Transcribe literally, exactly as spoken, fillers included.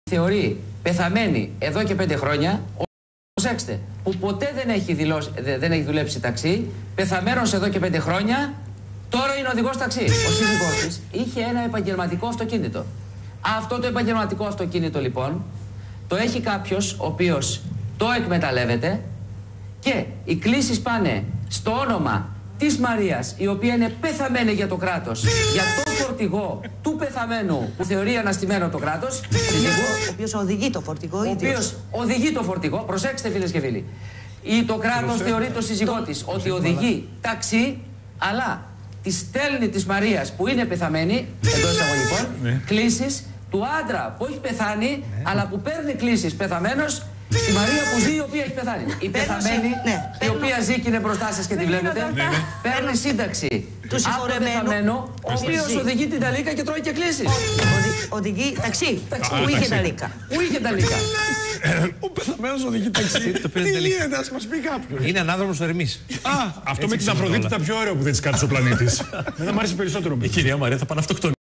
θεωρεί πεθαμένη εδώ και πέντε χρόνια, προσέξτε, που ποτέ δεν έχει, δηλώσει, δεν έχει δουλέψει ταξί, πεθαμένος εδώ και πέντε χρόνια, τώρα είναι οδηγός ταξί. Ο σύζυγός της είχε ένα επαγγελματικό αυτοκίνητο. Αυτό το επαγγελματικό αυτοκίνητο λοιπόν το έχει κάποιος ο οποίος το εκμεταλλεύεται και οι κλήσεις πάνε στο όνομα της Μαρίας, η οποία είναι πεθαμένη για το κράτος, για το φορτηγό του πεθαμένου που θεωρεί αναστημένο το κράτος, ο οποίος οδηγεί το φορτηγό, ο οποίος οδηγεί το φορτηγό, προσέξτε φίλες και φίλοι, ή το κράτος θεωρεί το σύζυγό της ότι οδηγεί ταξί, αλλά τη στέλνει της Μαρίας που είναι πεθαμένη, εντός εισαγωγικών, κλήσεις του άντρα που έχει πεθάνει, αλλά που παίρνει κλήσεις πεθαμένος, στη Μαρία που ζει, η οποία έχει πεθάνει. Η πεθαμένη, ναι, η οποία ζει και είναι μπροστά σας και τη βλέπετε, ναι, ναι, παίρνει σύνταξη του από τον πεθαμένο, ο οποίος οδηγεί την ταλίκα και τρώει και κλήσεις. Οδηγεί ταξί. Που είχε ταλίκα. Πού είχε ταλίκα. Ο πεθαμένος οδηγεί ταξί. Τι γίνεται, ας μας πει κάποιος. Είναι ανάδρομος Ερμής. Α, αυτό με την Αφροδίτη ήταν πιο ωραίο που δεν της κάτσε ο πλανήτης. Μετά μου άρεσε περισσότερο. Η κυρία Μαρία θα πάνε αυτοκτονία.